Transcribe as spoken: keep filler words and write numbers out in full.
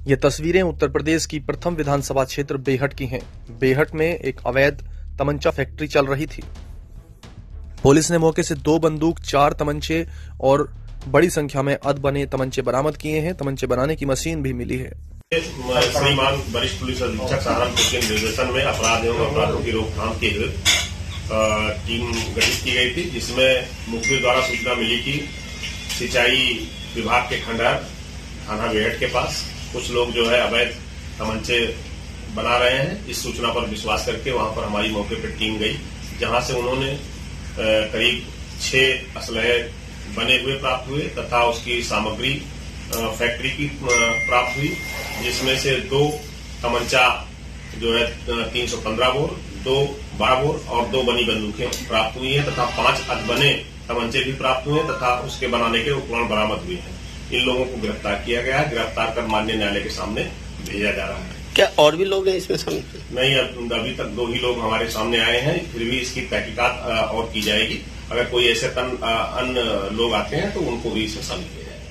ये तस्वीरें उत्तर प्रदेश की प्रथम विधानसभा क्षेत्र बेहट की हैं। बेहट में एक अवैध तमंचा फैक्ट्री चल रही थी। पुलिस ने मौके से दो बंदूक, चार तमंचे और बड़ी संख्या में अध बने तमंचे बरामद किए हैं। तमंचे बनाने की मशीन भी मिली है। श्रीमान वरिष्ठ पुलिस अधीक्षक सहारनपुर के निर्देशन में अपराध एवं अपराधों की रोकथाम के लिए टीम गठित की गई थी, जिसमें मुखबिर द्वारा सूचना मिली कि सिंचाई विभाग के खंडहर थाना बेहट के पास कुछ लोग जो है अवैध तमंचे बना रहे हैं। इस सूचना पर विश्वास करके वहां पर हमारी मौके पर टीम गई, जहां से उन्होंने करीब छह असलहे बने हुए प्राप्त हुए तथा उसकी सामग्री फैक्ट्री की प्राप्त हुई, जिसमें से दो तमंचा जो है तीन सौ पंद्रह बोर, दो बड़ा बोर और दो बनी बंदूकें प्राप्त हुई हैं तथा पांच अधबने तमंचे भी प्राप्त हुए तथा उसके बनाने के उपकरण बरामद हुए हैं। इन लोगों को गिरफ्तार किया गया है। गिरफ्तार कर माननीय न्यायालय के सामने भेजा जा रहा है। क्या और भी लोग हैं इसमें शामिल? नहीं, अभी तक दो ही लोग हमारे सामने आए हैं, फिर भी इसकी तहकीकात और की जाएगी। अगर कोई ऐसे अन्य लोग आते हैं तो उनको भी इसमें शामिल किया जाएगा।